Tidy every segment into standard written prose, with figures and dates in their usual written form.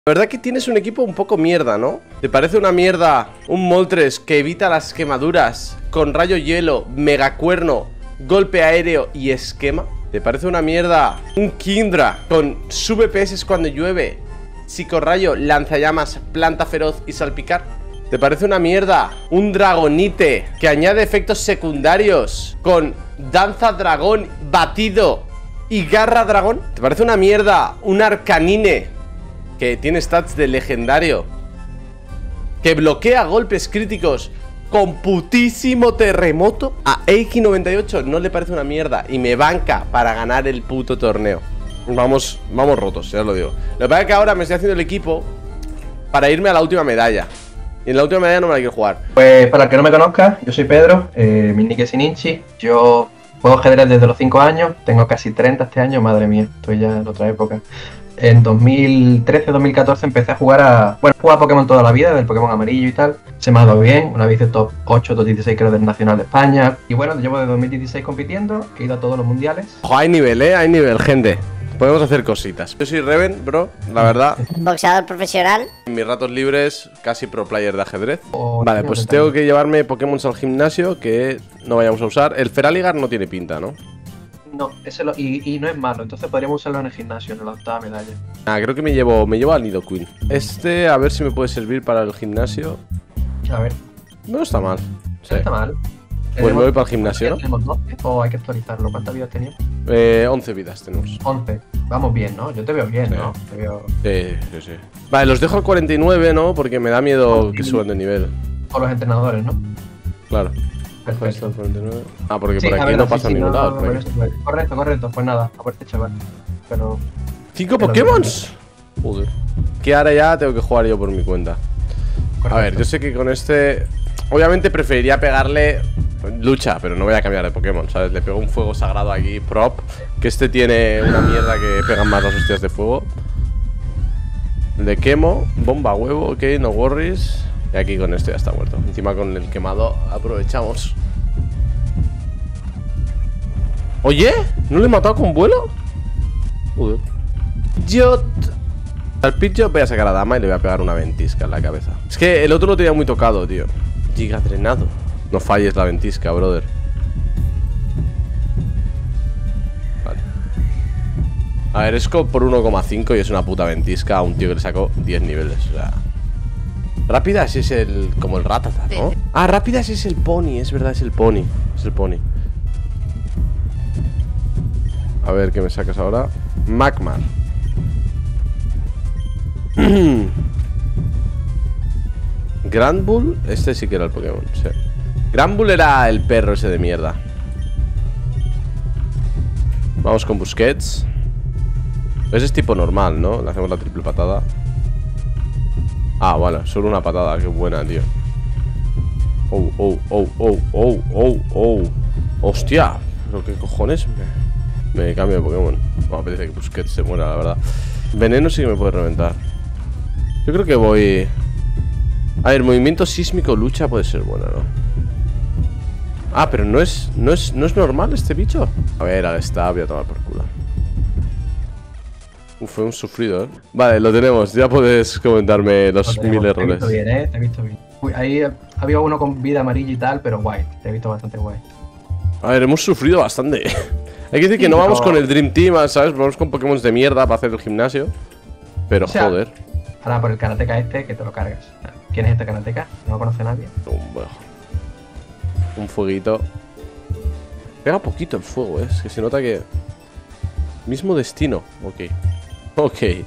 La verdad que tienes un equipo un poco mierda, ¿no? ¿Te parece una mierda un Moltres que evita las quemaduras con rayo hielo, megacuerno, golpe aéreo y esquema? ¿Te parece una mierda un Kindra con sub PS cuando llueve, psicorrayo, lanzallamas, planta feroz y salpicar? ¿Te parece una mierda un Dragonite que añade efectos secundarios con danza dragón, batido y garra dragón? ¿Te parece una mierda un Arcanine que tiene stats de legendario, que bloquea golpes críticos con putísimo terremoto? A Eiki98 no le parece una mierda y me banca para ganar el puto torneo. Vamos rotos, ya os lo digo. Lo que pasa es que ahora me estoy haciendo el equipo para irme a la última medalla. Y en la última medalla no me la quiero jugar. Pues para el que no me conozca, yo soy Pedro, mi nick es Ininchi. Yo juego ajedrez desde los 5 años, tengo casi 30 este año, madre mía, estoy ya en otra época. En 2013-2014 empecé a jugar jugaba Pokémon toda la vida, del Pokémon amarillo y tal. Se me ha dado bien, una vez hice top 8, top 16 creo del Nacional de España. Y bueno, llevo desde 2016 compitiendo, he ido a todos los mundiales. Ojo, hay nivel, hay nivel, gente. Podemos hacer cositas. Yo soy Reven, bro, la verdad. Boxeador profesional. En mis ratos libres, casi pro player de ajedrez. Vale, pues tengo que llevarme Pokémon al gimnasio que no vayamos a usar. El Feraligar no tiene pinta, ¿no? No, y no es malo, entonces podríamos usarlo en el gimnasio, en la octava medalla. Ah, creo que me llevo al Nidoqueen. A ver si me puede servir para el gimnasio. A ver. No está mal. Sí. No está mal. Pues me voy para el gimnasio, ¿no? ¿Tenemos 12 o hay que actualizarlo? ¿Cuántas vidas teníamos? 11 vidas tenemos. 11. Vamos bien, ¿no? Yo te veo bien, Sí. ¿no? Te veo... Sí. Vale, los dejo al 49, ¿no? Porque me da miedo que suban de nivel. Con los entrenadores, ¿no? Claro. Perfecto. Al 49. Ah, porque Sí, por aquí no pasa a ningún lado. Correcto. Pues nada, a verte, chaval. Pero... ¿5 Pokémon? Joder. Que ahora ya tengo que jugar yo por mi cuenta. Correcto. A ver, yo sé que con este... Obviamente preferiría pegarle lucha, pero no voy a cambiar de Pokémon, ¿sabes? Le pego un fuego sagrado aquí, prop. Que este tiene una mierda que pegan más las hostias de fuego. Le quemo, bomba huevo, ok, no worries. Y aquí con esto ya está muerto. Encima con el quemado aprovechamos. Oye, ¿no le he matado con vuelo? Joder. Yo... Al pitcho voy a sacar a Dama y le voy a pegar una ventisca en la cabeza. Es que el otro lo tenía muy tocado, tío. Giga drenado. No falles la ventisca, brother. Vale. A ver, es por 1,5 y es una puta ventisca a un tío que le sacó 10 niveles. O sea... Rápidas es como el Rattata, ¿no? Ah, Rápidas es el Pony, es verdad, es el Pony. Es el Pony. A ver, ¿qué me sacas ahora? Magmar. Granbull, este sí que era el Pokémon, sí. Granbull era el perro ese de mierda. Vamos con Busquets. Ese es tipo normal, ¿no? Le hacemos la triple patada. Ah, vale, solo una patada, qué buena, tío. Hostia, pero qué cojones. Me cambio de Pokémon. No me apetece que Busquets se muera, la verdad. Veneno sí que me puede reventar. Yo creo que voy... A ver, movimiento sísmico, lucha puede ser buena, ¿no? Ah, pero no es normal este bicho. A ver, al stab voy a tomar por culo. Fue un sufrido, ¿eh? Vale, lo tenemos. Ya puedes comentarme los 1000 errores. Te he visto bien, ¿eh? Te he visto bien. Uy, ahí había uno con vida amarilla y tal, pero guay. Te he visto bastante guay. A ver, hemos sufrido bastante. Hay que decir que no vamos con el Dream Team, ¿sabes? Vamos con Pokémon de mierda para hacer el gimnasio. Pero, o sea, joder. Ahora por el karateka este que te lo cargas. ¿Quién es este karateka? No lo conoce nadie. Un fueguito. Pega poquito el fuego, ¿eh? Es que se nota que... Mismo destino. Ok.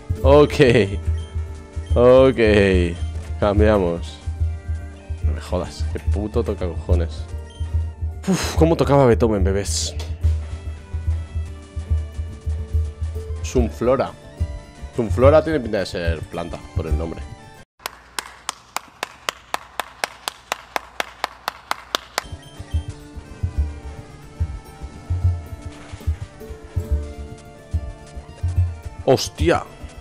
Cambiamos. No me jodas. Qué puto toca cojones. Uf, cómo tocaba Beethoven, bebés. Sunflora. Sunflora tiene pinta de ser planta, por el nombre. Hostia.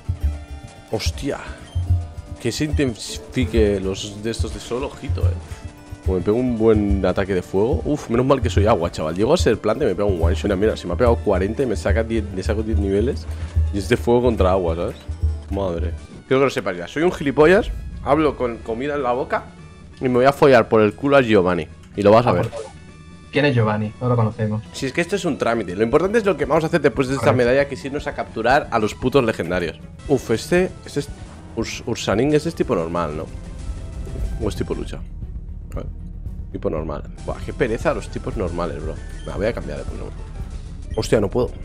Que se intensifique los de estos de solo, ojito, Como me pego un buen ataque de fuego. Uf, menos mal que soy agua, chaval. Llego a ser planta y me pego un one shot. Mira, si me ha pegado 40 y me saco 10 niveles. Y es de fuego contra agua, ¿sabes? Madre. Quiero que lo sepas ya. Soy un gilipollas, hablo con comida en la boca y me voy a follar por el culo a Giovanni. Y lo vas a ver. ¿Quién es Giovanni? No lo conocemos. Si es que esto es un trámite. Lo importante es lo que vamos a hacer después de esta medalla, que es irnos a capturar a los putos legendarios. Uf, este es Ursaning, este es tipo normal, ¿no? O es tipo lucha. Vale. Tipo normal. Buah, qué pereza los tipos normales, bro. Me voy a cambiar de Pokémon. Hostia, no puedo.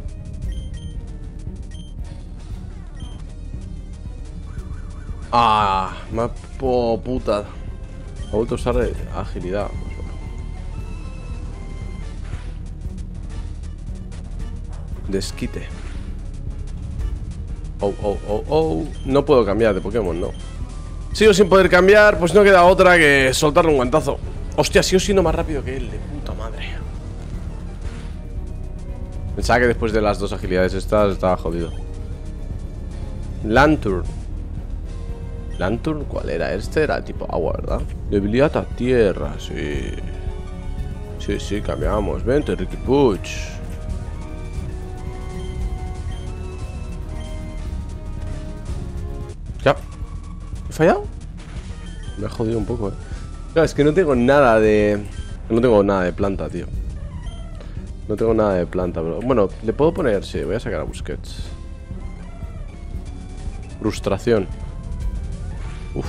Ah, puta. Ha vuelto a usar agilidad. Desquite. Oh. No puedo cambiar de Pokémon, no. Sigo sin poder cambiar, pues no queda otra que soltarle un guantazo. Hostia, sigo siendo más rápido que él, de puta madre. Pensaba que después de las dos agilidades estas estaba jodido. Lanturn. ¿Lanturn cuál era? Este era tipo agua, ¿verdad? Debilidad a tierra, sí. Sí, cambiamos. Vente, Ricky Puch. Ya. ¿He fallado? Me ha jodido un poco, eh. Claro, es que no tengo nada de... No tengo nada de planta, tío. No tengo nada de planta, bro. Bueno, le puedo poner... Sí, voy a sacar a Busquets. Frustración. Uf.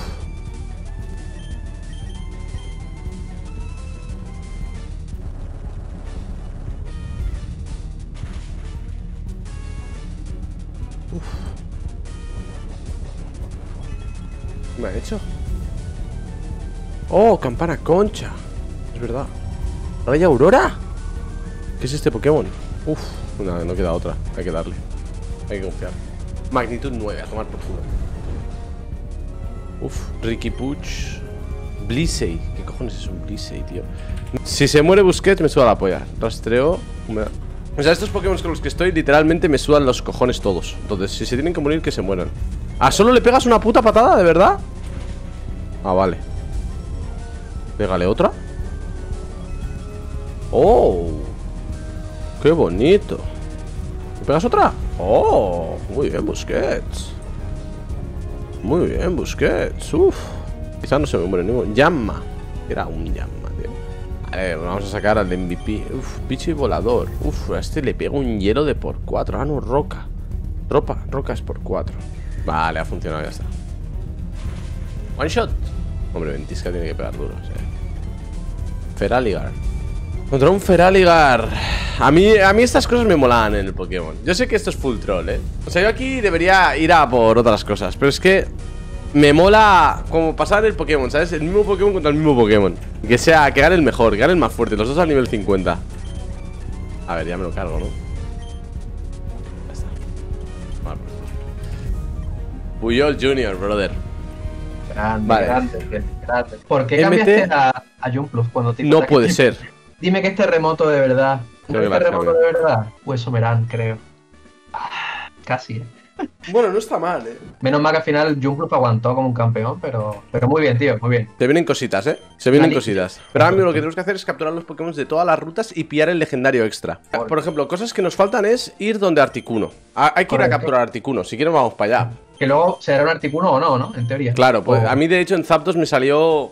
¿Qué me ha hecho? Oh, campana concha. Es verdad. ¿Raya Aurora? ¿Qué es este Pokémon? Uf, no queda otra. Hay que darle. Hay que confiar. Magnitud 9, a tomar por culo. Uf, Ricky Puch. Blissey. ¿Qué cojones es un Blissey, tío? Si se muere Busquets, me suda la polla. Rastreo. O sea, estos Pokémon con los que estoy, literalmente me sudan los cojones todos. Entonces, si se tienen que morir, que se mueran. ¿Ah, solo le pegas una puta patada, de verdad? Ah, vale. Pégale otra. Oh, qué bonito. ¿Le pegas otra? Oh, muy bien, Busquets. Muy bien, Busquets. Uf. Quizás no se me muere ninguno. Llama. Era un llama, tío. A ver, vamos a sacar al MVP. Uf, bicho y volador. Uf, a este le pego un hielo de por 4. Ah, no, roca. Roca es por 4. Vale, ha funcionado, ya está. One shot. Hombre, Ventisca tiene que pegar duro, sí. Feraligar. Contra un Feraligar. A mí estas cosas me molaban en el Pokémon. Yo sé que esto es full troll, O sea, yo aquí debería ir a por otras cosas, pero es que me mola como pasar el Pokémon, ¿sabes? El mismo Pokémon contra el mismo Pokémon. Que gane el mejor, que gane el más fuerte. Los dos al nivel 50. A ver, ya me lo cargo, ¿no? Ya está. Vale. Puyol Jr., brother. Grande, vale. grande. ¿Por qué cambiaste a Jumpluff cuando te... No puede ser. Dime que es terremoto de verdad. ¿No es terremoto de verdad? Pues Somerán, creo. Casi, Bueno, no está mal, Menos mal que al final Jumpluff aguantó como un campeón, pero muy bien, tío, muy bien. Se vienen cositas, Se vienen cositas. Pero ahora mismo lo que tenemos que hacer es capturar los Pokémon de todas las rutas y pillar el legendario extra. Por ejemplo, cosas que nos faltan es ir donde Articuno. Hay que ir a capturar Articuno. Si quieren vamos para allá. Que luego será un Articuno o no, ¿no? En teoría. Claro, pues a mí de hecho en Zapdos me salió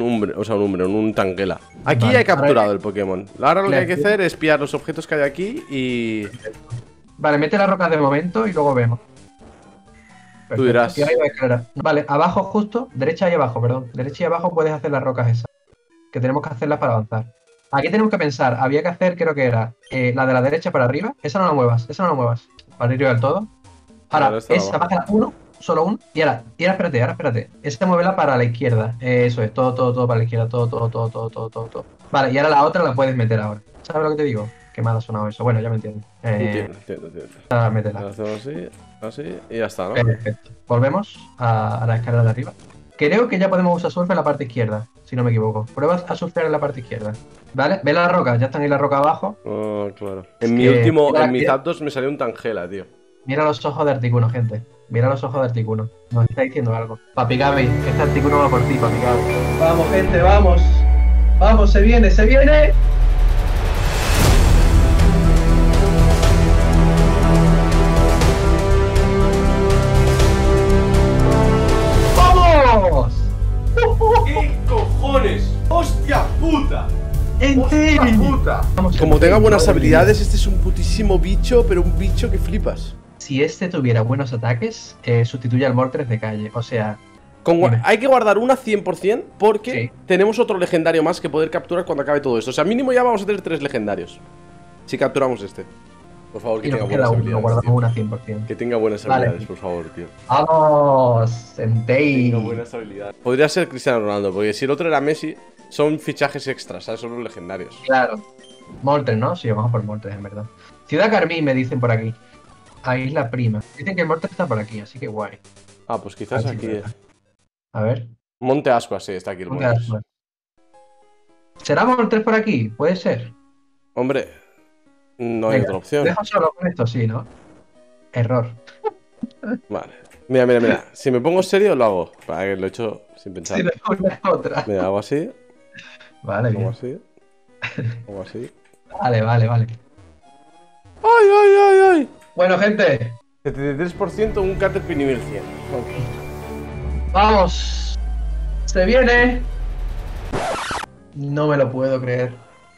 un Tangela. Aquí ya he capturado el Pokémon. Ahora lo que hay que hacer es pillar los objetos que hay aquí y... Vale, mete las rocas de momento y luego vemos. Perfecto. Tú dirás. Vale, abajo justo, derecha y abajo, perdón. Derecha y abajo puedes hacer las rocas esas. Que tenemos que hacerlas para avanzar. Aquí tenemos que pensar, había que hacer, creo que era la de la derecha para arriba. Esa no la muevas, Para ir del todo. Ahora, esa, bájala uno, solo uno. Y ahora, espérate. Esta muévela para la izquierda. Eso es, todo para la izquierda, todo. Vale, y ahora la otra la puedes meter ahora. ¿Sabes lo que te digo? Qué mal ha sonado eso. Bueno, ya me entiendes. Entiendo. Métela. Lo hacemos así y ya está, ¿no? Perfecto. Volvemos a la escalera de arriba. Creo que ya podemos usar surf en la parte izquierda, si no me equivoco. Prueba a surfear en la parte izquierda. ¿Vale? Ve las rocas, ya están ahí las rocas abajo. Oh, claro. En mi Zapdos me salió un Tangela, tío. Mira los ojos de Articuno, gente. Mira los ojos de Articuno. Nos está diciendo algo. Papi Gaby, este Articuno va por ti, Papi Gaby. Vamos, gente, vamos. Vamos, se viene, se viene. ¡Entei! Puta. Vamos, Como Entei, tenga buenas madre mía. habilidades, este es un putísimo bicho, pero un bicho que flipas. Si este tuviera buenos ataques, sustituye al Moltres de calle. O sea, Dime. Hay que guardar una 100% porque Sí. tenemos otro legendario más que poder capturar cuando acabe todo esto. O sea, mínimo ya vamos a tener 3 legendarios. Si capturamos este. Por favor, que y tenga nos queda buenas uno, habilidades. guardamos Tío. una 100%. Que tenga buenas Vale. habilidades, por favor, tío. ¡Vamos! Entei. Tenga buenas habilidades. Podría ser Cristiano Ronaldo, porque si el otro era Messi, son fichajes extras, ¿sabes? Son los legendarios. Claro. Moltres, ¿no? Sí, vamos a por Moltres, en verdad. Ciudad Carmín, me dicen por aquí. A Isla Prima. Dicen que el Moltres está por aquí, así que guay. Ah, pues quizás Así aquí. que- A ver. Monte Ascua, sí, está aquí el ¿Dónde Montes. das? ¿Será Moltres por aquí? Puede ser. Hombre, no hay Venga, otra opción. Dejo solo con esto, sí, ¿no? Error. Vale. Mira. Si me pongo serio, lo hago. Para que lo he hecho sin pensar. Sí, dejo una otra. Mira, hago así, Vale, hago bien. así, hago así. Vale. ¡Ay! Bueno, gente, 73% un Caterpie nivel 100. vamos. Se viene. No me lo puedo creer.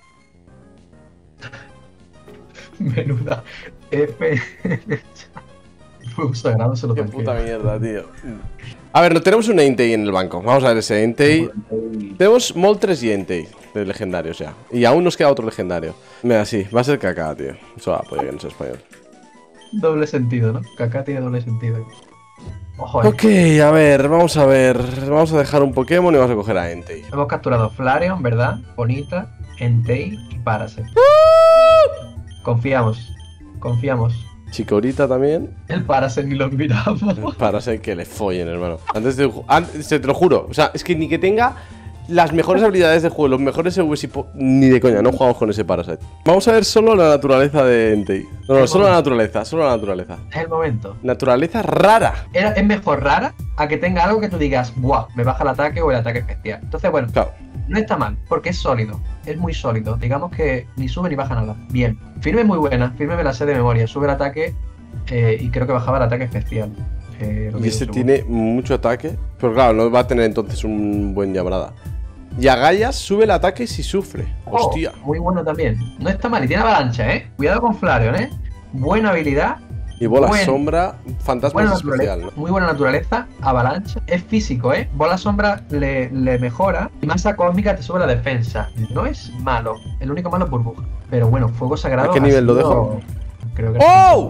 Menuda F. Fue sagrado, se lo Qué tanqueo. puta mierda, tío. A ver, no tenemos un Entei en el banco. Vamos a ver ese Entei. Tenemos Moltres y Entei de legendarios ya. Y aún nos queda otro legendario. Mira, sí, va a ser caca, tío. Eso va, pues que no sea español. Doble sentido, ¿no? Kaká tiene doble sentido. Ojo, Ok, a ver, vamos a ver. Vamos a dejar un Pokémon y vamos a coger a Entei. Hemos capturado Flareon, ¿verdad? Bonita, Entei y Parasect. Confiamos. Chikorita también. El Parasect ni lo miramos. Para ser que le follen, hermano. Antes te lo juro. O sea, es que ni que tenga las mejores habilidades del juego, los mejores EVs y ni de coña, no jugamos con ese Parasite. Vamos a ver solo la naturaleza de Entei. No, solo la naturaleza, Es el momento. Naturaleza rara. Es mejor rara a que tenga algo que tú digas, ¡buah! Me baja el ataque o el ataque especial. Entonces, bueno, Claro. no está mal, porque es sólido. Es muy sólido. Digamos que ni sube ni baja nada. Bien. Firme muy buena. Firme me la sé de memoria. Sube el ataque y creo que bajaba el ataque especial. Lo Y digo este seguro. tiene mucho ataque. Pero claro, no va a tener entonces un buen llamarada. Y a Gaia sube el ataque si sufre. Oh, Hostia. muy bueno también. No está mal. Y tiene avalancha, ¿eh? Cuidado con Flareon, ¿eh? Buena habilidad. Y bola Buen- sombra, fantasma Buena es especial, naturaleza, ¿no? muy buena naturaleza, avalancha, es físico, ¿eh? Bola sombra le mejora y masa cósmica te sube la defensa. No es malo, el único malo es burbuja. Pero bueno, fuego sagrado. ¿A qué ha nivel lo sido- dejo? Creo que ¡Oh!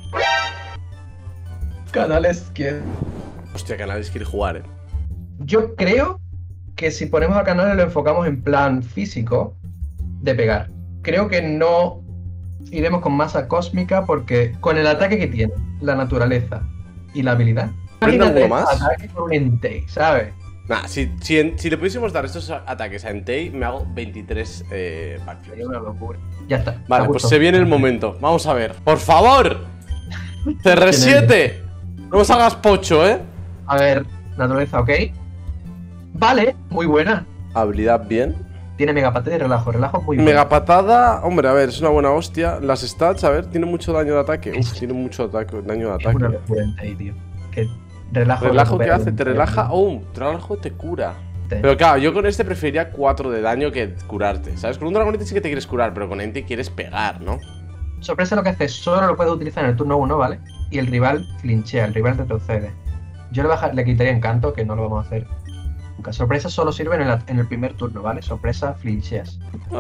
Canales que. Hostia, Canales quiere jugar, Yo creo que si ponemos a Canales lo enfocamos en plan físico de pegar. Creo que no iremos con masa cósmica porque con el ataque que tiene, la naturaleza y la habilidad. ¿Prende Imagínate alguno más? ataque con un Entei, ¿sabes? Nah, si le pudiésemos dar estos ataques a Entei, me hago 23 backflips. Sería una locura. Ya está. Vale, a pues gusto. se viene el momento. Vamos a ver. ¡Por favor! ¡CR7! No os hagas pocho, ¿eh? A ver, naturaleza, ok. Vale, muy buena. Habilidad bien. Tiene megapatada y relajo. Relajo es muy bueno. Mega patada. Hombre, a ver, es una buena hostia. Las stats, a ver, tiene mucho daño de ataque. Uf, tiene mucho daño de Es una ataque. locura ahí, tío. Que relajo. Relajo que recupera hace, te un- relaja. Oh, relajo te cura. Sí. Pero claro, yo con este preferiría 4 de daño que curarte. ¿Sabes? Con un dragonite sí que te quieres curar, pero con Entei quieres pegar, ¿no? Sorpresa lo que hace, solo lo puedes utilizar en el turno 1, ¿vale? Y el rival flinchea, el rival retrocede. Yo le quitaría encanto, que no lo vamos a hacer nunca. Sorpresa solo sirve en el primer turno, ¿vale? Sorpresa, flincheas.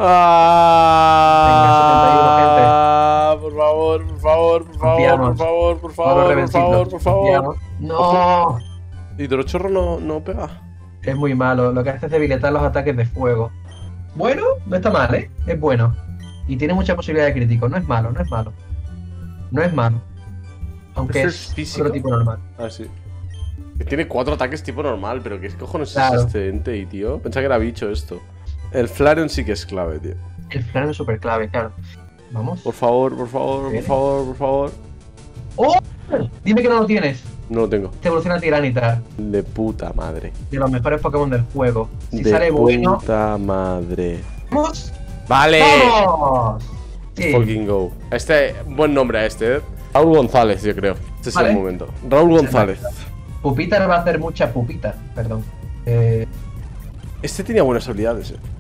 Ah, por favor, por favor, por favor, Confiamos. por favor, por Todos los favor, por revencitos, favor, por favor. confiamos. ¡No! Hidrochorro no pega. Es muy malo, lo que hace es debilitar los ataques de fuego. Bueno, no está mal, ¿eh? Es bueno. Y tiene mucha posibilidad de crítico, no es malo, no es malo. No es malo. Aunque ¿Este es es físico? otro tipo normal. Ah, sí. Que tiene 4 ataques tipo normal, pero ¿qué cojones Claro. es este Entei, tío? Pensaba que era bicho esto. El Flareon sí que es clave, tío. El Flareon es súper clave, claro. Vamos. Por favor, por favor, por ¿Viene? favor, por favor. ¡Oh! Dime que no lo tienes. No lo tengo. Te evoluciona Tiranitar, De puta madre. de los mejores Pokémon del juego. Si De sale bueno, puta madre. ¡vamos! ¡Vale! ¡Vamos! Sí. Fucking go. Buen nombre a este, ¿eh? Raúl González, yo creo. Este es Vale. el momento. Raúl González. Pupitar va a hacer mucha pupita, perdón. Este tenía buenas habilidades,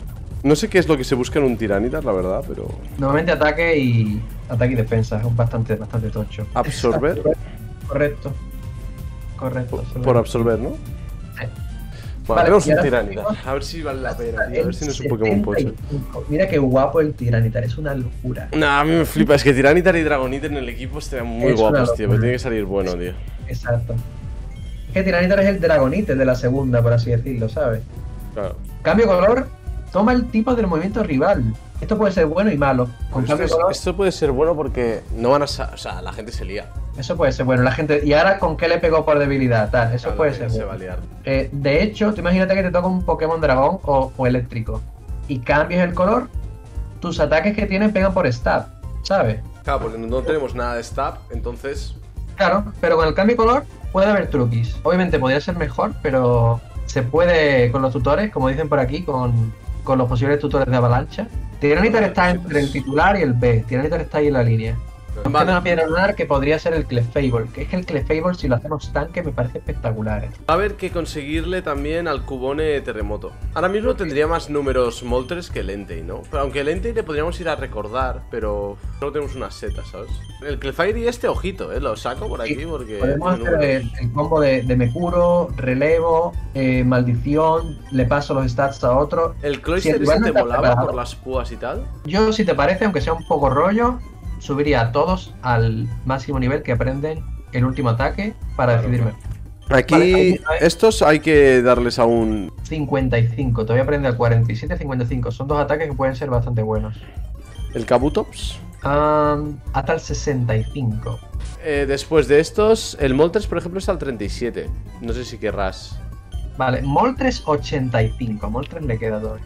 No sé qué es lo que se busca en un Tiranitar, la verdad, pero... Normalmente ataque y defensa, es bastante tocho. Absorber. Correcto. Correcto. Por absorber, ¿no? Sí. Vale, tenemos un ahora Tiranitar. A ver si vale la pena, tío. A ver si no es un Pokémon pocho. Mira qué guapo el Tiranitar, es una locura. Nah, a mí me flipa. Es que Tiranitar y Dragonite en el equipo estarían muy guapos, tío. Pero tiene que salir bueno, tío. Exacto. Es que Tiranitar es el Dragonite de la segunda, por así decirlo, ¿sabes? Claro. Cambio color, toma el tipo del movimiento rival. Esto puede ser bueno y malo. Con cambio color, Esto puede ser bueno porque no van a... O sea, la gente se lía. eso puede ser bueno. La gente. Y ahora, ¿con qué le pegó por debilidad? Tal, eso Claro, puede la ser gente se bueno. va a liar. De hecho, tú imagínate que te toca un Pokémon dragón o eléctrico y cambias el color, tus ataques que tienen pegan por stab, ¿sabes? Claro, porque no tenemos nada de stab, entonces... Claro, pero con el cambio de color puede haber truquis. Obviamente podría ser mejor, pero se puede con los tutores, como dicen por aquí, con los posibles tutores de avalancha. Tiranitar está entre el titular y el B. Tiranitar está ahí en la línea. Vale. Una piedra lunar que podría ser el Clefable, que es que el Clefable, si lo hacemos tanque, me parece espectacular. Va a haber que conseguirle también al Cubone Terremoto. Ahora mismo tendría más números Moltres que el Entei, ¿no? Pero aunque el Entei le podríamos ir a recordar, pero solo tenemos unas setas, ¿sabes? El Clefairy y este, ojito, lo saco por aquí porque... Podemos hacer el combo de me curo, relevo, maldición, le paso los stats a otro. ¿El Cloyster ese te molaba por las púas y tal? Yo, si te parece, aunque sea un poco rollo, subiría a todos al máximo nivel que aprenden el último ataque para decidirme. Aquí, vale, estos hay que darles a un 55, todavía aprende al 47, 55. Son dos ataques que pueden ser bastante buenos. ¿El Kabutops? Hasta el 65. Después de estos, el Moltres, por ejemplo, está al 37. No sé si querrás. Vale, Moltres 85. Moltres le queda 2.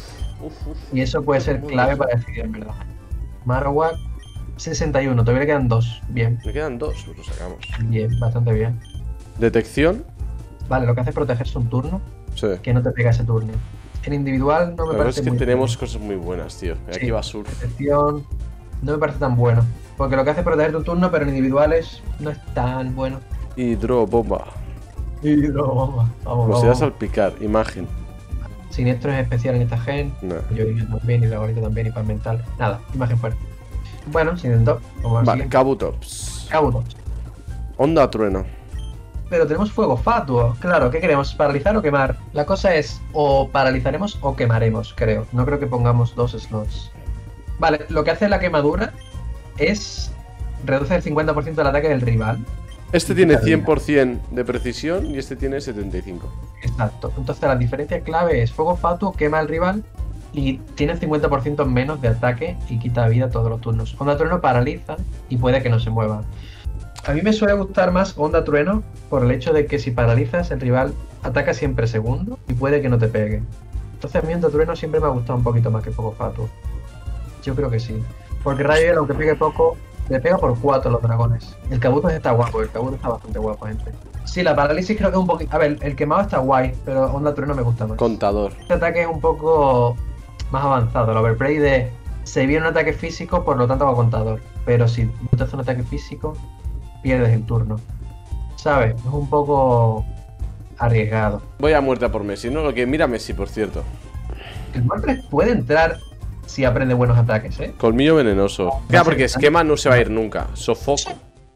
Y eso puede ser clave para decidir, en verdad. Marowak 61, todavía le quedan 2. Bien. Le quedan 2, pues lo sacamos. Bien, bastante bien. Detección. Vale, lo que hace es protegerse un turno. Sí. Que no te pega ese turno. En individual no me parece. La verdad es que muy tenemos cosas muy buenas, tío. Y aquí va Sur. Detección no me parece tan bueno. Porque lo que hace es protegerte un turno, pero en individuales no es tan bueno. Hidrobomba. Hidrobomba. Vamos. Velocidad salpicar, imagen. Siniestro es especial en esta gen. No. Yo también, y Dragonito también, y Pan Mental. Nada, imagen fuerte. Bueno, se intentó. Vale, Kabutops. Kabutops. Onda trueno. Pero tenemos fuego fatuo. Claro, ¿qué queremos? ¿Paralizar o quemar? La cosa es, o paralizaremos o quemaremos, creo. No creo que pongamos 2 slots. Vale, lo que hace la quemadura es reduce el 50% del ataque del rival. Este tiene 100% de precisión y este tiene 75%. Exacto. Entonces la diferencia clave es fuego fatuo quema al rival y tiene 50% menos de ataque y quita vida todos los turnos. Onda trueno paraliza y puede que no se mueva. A mí me suele gustar más Onda Trueno por el hecho de que si paralizas el rival ataca siempre segundo y puede que no te pegue. Entonces a mí Onda Trueno siempre me ha gustado un poquito más que Fuego Fatuo. Yo creo que sí. Porque Rayo, aunque pegue poco, le pega por 4 a los dragones. El Kabuto está guapo, el Kabuto está bastante guapo, gente. Sí, la parálisis creo que es un poquito... A ver, el quemado está guay, pero Onda Trueno me gusta más. Contador. Este ataque es un poco más avanzado. El Overplay de... Se viene un ataque físico, por lo tanto va a contador. Pero si no te hace un ataque físico, pierdes el turno. ¿Sabes? Es un poco arriesgado. Voy a muerte a por Messi, ¿no? Lo que mira Messi, por cierto. El Moltres puede entrar si aprende buenos ataques, ¿eh? Colmillo venenoso. Claro, porque esquema no se va a ir nunca. Sofoco.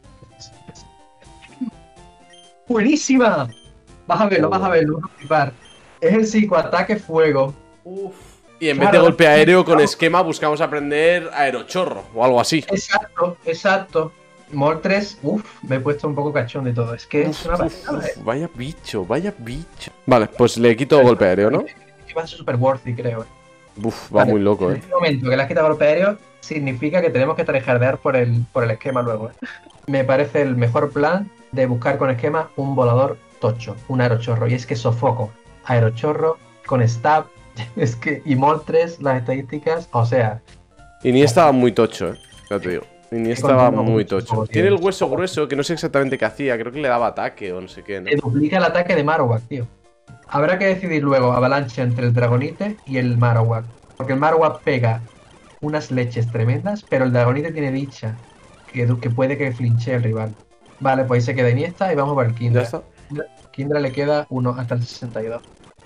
¡Buenísima! Vas a verlo, vas a verlo. Vas a flipar. Es el psicoataque fuego. Uf. Y en vez de golpe aéreo con esquema buscamos aprender aerochorro o algo así. Exacto, exacto. Moltres, me he puesto un poco cachón de todo. Es que es una pasada, ¿eh? Vaya bicho, vaya bicho. Vale, pues le quito golpe aéreo, ¿no? Va a ser super worthy, creo. Uf, va muy loco, En este momento que le has quitado golpe aéreo, significa que tenemos que tryhardear por el esquema luego, ¿eh? Me parece el mejor plan de buscar con esquema un volador tocho, un aerochorro. Y es que sofoco, aerochorro, con stab, es que, y Moltres, las estadísticas, o sea. Iniesta va muy tocho, ya te digo. Iniesta va muy tocho. Tiene el hueso grueso, que no sé exactamente qué hacía, creo que le daba ataque o no sé qué, ¿no? Le duplica el ataque de Marowak, tío. Habrá que decidir luego avalancha entre el Dragonite y el Marowak. Porque el Marowak pega unas leches tremendas, pero el Dragonite tiene dicha que puede que flinche el rival. Vale, pues ahí se queda Iniesta y vamos para el Kindra. Ya está. Kindra le queda 1 hasta el 62.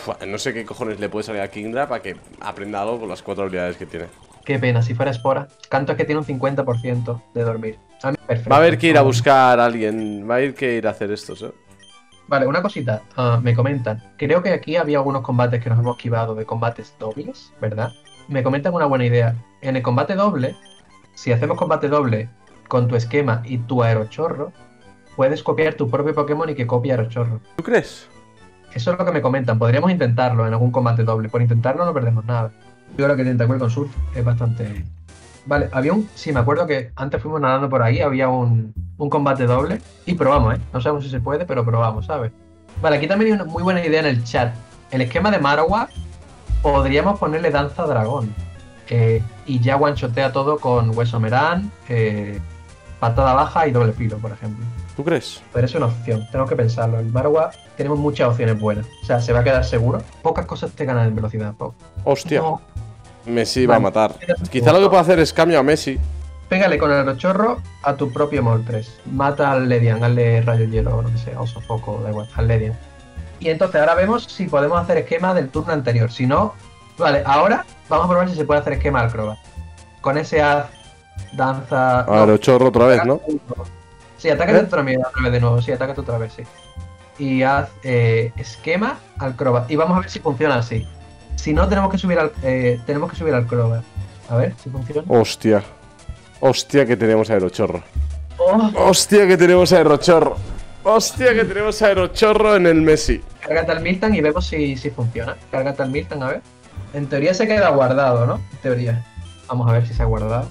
No sé qué cojones le puede salir a Kingdra para que aprenda algo con las 4 habilidades que tiene. Qué pena, si fuera Espora. Canto es que tiene un 50% de dormir. A mí, perfecto. Va a haber que ir a buscar a alguien. Va a haber que ir a hacer estos, Vale, una cosita. Me comentan. Creo que aquí había algunos combates que nos hemos esquivado de combates dobles, ¿verdad? Me comentan una buena idea. En el combate doble, si hacemos combate doble con tu esquema y tu aerochorro, puedes copiar tu propio Pokémon y que copie aerochorro. ¿Tú crees? Eso es lo que me comentan. Podríamos intentarlo en algún combate doble. Por intentarlo no perdemos nada. Yo creo que Tentacuel con Surf es bastante... Vale, había un... Sí, me acuerdo que antes fuimos nadando por ahí, había un combate doble y probamos, ¿eh? No sabemos si se puede, pero probamos, ¿sabes? Vale, aquí también hay una muy buena idea en el chat. El esquema de Marowak podríamos ponerle Danza Dragón. Y ya one-shotea todo con Hueso Merán, patada baja y doble filo, por ejemplo. ¿Tú crees? Pero es una opción, tenemos que pensarlo. En Marowak tenemos muchas opciones buenas. O sea, se va a quedar seguro. Pocas cosas te ganan en velocidad. Hostia. No. Messi va a matar. Quizá lo que puedo hacer es cambio a Messi. Pégale con el aerochorro a tu propio Moltres. Mata al Ledian, hazle rayo hielo o lo que sea, o sofoco, da igual, al Ledian. Y entonces ahora vemos si podemos hacer esquema del turno anterior. Si no, vale, ahora vamos a probar si se puede hacer esquema al Crobat. Con ese haz, danza. Aerochorro otra vez, ¿no? Sí, atácate otra vez de nuevo. Sí, atácate otra vez, sí. Y haz esquema al Crobat. Y vamos a ver si funciona así. Si no, tenemos que subir al Crobat. A ver si funciona. Hostia. Hostia que tenemos aerochorro. Oh. Hostia que tenemos aerochorro. Hostia que tenemos aerochorro en el Messi. Cárgate al Milton y vemos si funciona. Cárgate al Milton, a ver. En teoría se queda guardado, ¿no? En teoría. Vamos a ver si se ha guardado.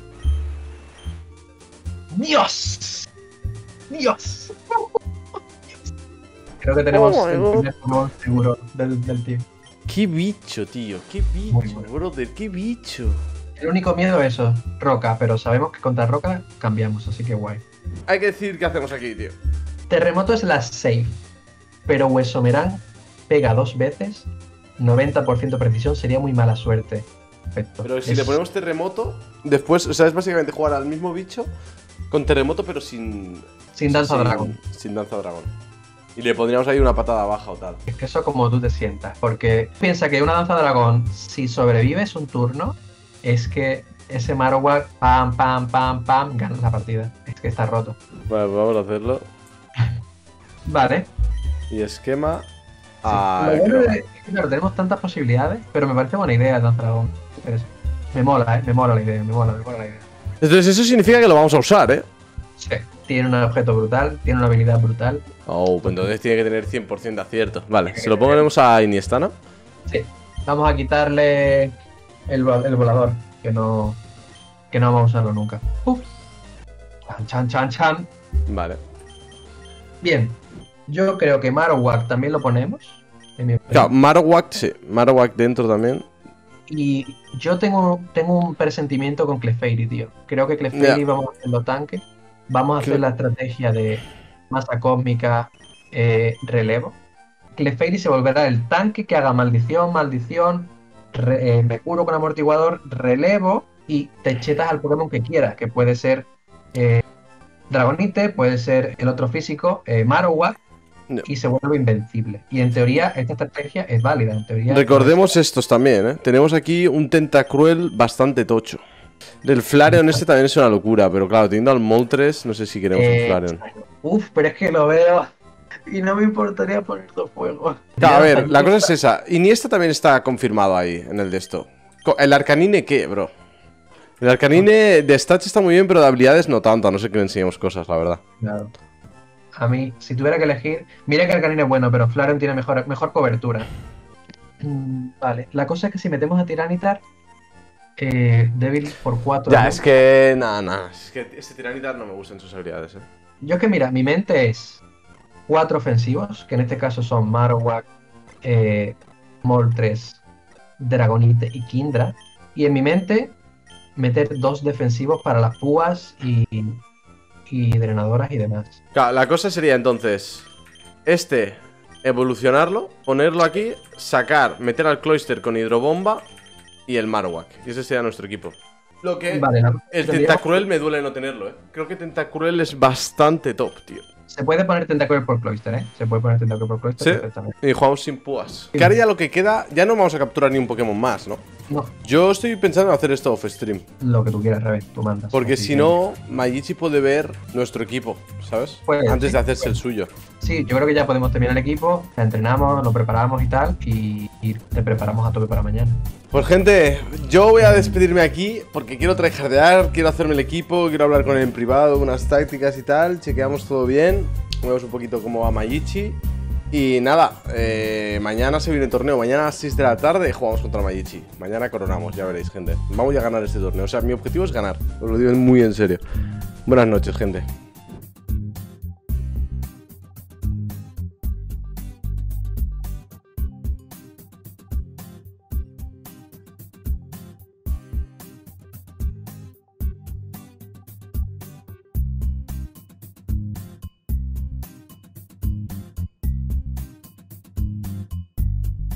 ¡Dios! ¡Dios! Creo que tenemos el primer Pokémon seguro del team. Qué bicho, tío. Qué bicho, brother. Qué bicho. El único miedo es eso, Roca, pero sabemos que contra Roca cambiamos, así que guay. Hay que decir qué hacemos aquí, tío. Terremoto es la safe, pero Hueso Merán pega 2 veces, 90% precisión, sería muy mala suerte. Perfecto. Pero si le ponemos terremoto, después, o sea, es básicamente jugar al mismo bicho con terremoto, pero sin danza dragón. Sin danza dragón. Y le pondríamos ahí una patada baja o tal. Es que eso como tú te sientas, porque piensa que una danza dragón, si sobrevives un turno, es que ese Marowak, pam, pam, pam, pam, ganas la partida. Es que está roto. Vale, pues vamos a hacerlo. Vale. Y esquema. Sí. Claro, tenemos tantas posibilidades, pero me parece buena idea el Danza Dragón. Me mola, me mola la idea, me mola la idea. Entonces eso significa que lo vamos a usar, ¿eh? Sí. Tiene un objeto brutal, tiene una habilidad brutal. Oh, pues entonces tiene que tener 100% de acierto. Vale, se lo ponemos a Iniesta, ¿no? Sí. Vamos a quitarle el volador, que no vamos a usarlo nunca. Uf. Chan, chan, chan. Vale. Bien. Yo creo que Marowak también lo ponemos. Claro, Marowak, sí. Marowak dentro también. Y yo tengo un presentimiento con Clefairy, tío. Creo que Clefairy vamos a hacerlo tanque. Vamos a hacer la estrategia de masa cósmica, relevo. Clefairy se volverá el tanque que haga maldición, me curo con amortiguador, relevo y te chetas al Pokémon que quieras, que puede ser Dragonite, puede ser el otro físico, Marowak, y se vuelve invencible. Y en teoría esta estrategia es válida. En teoría, recordemos estos también, ¿eh? Tenemos aquí un Tentacruel bastante tocho. El Flareon este también es una locura, pero claro, teniendo al Moltres, no sé si queremos un Flareon. Uf, pero es que lo veo y no me importaría ponerlo fuego. Claro, a ver, la cosa es esa. Iniesta también está confirmado ahí, en el de esto. ¿El Arcanine qué, bro? El Arcanine de stats está muy bien, pero de habilidades no tanto, a no ser que le enseñemos cosas, la verdad. Claro. A mí, si tuviera que elegir... Mira que Arcanine es bueno, pero Flareon tiene mejor cobertura. Vale, la cosa es que si metemos a Tiranitar... débil por 4. Ya, ¿no? Es que... Nada. Es que este Tiranitar no me gustan sus habilidades, Yo es que mira, mi mente es 4 ofensivos, que en este caso son Marowak, Moltres, Dragonite y Kingdra. Y en mi mente, meter 2 defensivos para las púas y drenadoras y demás. Claro, la cosa sería entonces... evolucionarlo, ponerlo aquí, meter al Cloyster con hidrobomba y el Marowak. Y ese sería nuestro equipo. Lo que... Vale, el Tentacruel me duele no tenerlo, Creo que Tentacruel es bastante top, tío. Se puede poner Tentacle por Cloister, ¿eh? Se puede poner Tentacle por Cloister Sí, perfectamente. y jugamos sin púas. Que ahora ya lo que queda, ya no vamos a capturar ni un Pokémon más, ¿no? No, Yo estoy pensando en hacer esto off stream. lo que tú quieras, Revés, tú mandas. Porque Así si que- no, Mayichi puede ver nuestro equipo, ¿sabes? Pues, Antes sí, de hacerse el suyo. Sí, yo creo que ya podemos terminar el equipo, entrenamos, lo preparamos y tal, y te preparamos a tope para mañana. Pues gente, yo voy a despedirme aquí porque quiero tryhardear, quiero hacerme el equipo, quiero hablar con él en privado, unas tácticas y tal, chequeamos todo bien, vemos un poquito cómo va Mayichi. Y nada, mañana se viene el torneo, mañana a las 6 de la tarde jugamos contra Mayichi. Mañana coronamos, ya veréis, gente. Vamos a ganar este torneo, o sea, mi objetivo es ganar, os lo digo muy en serio. Buenas noches, gente.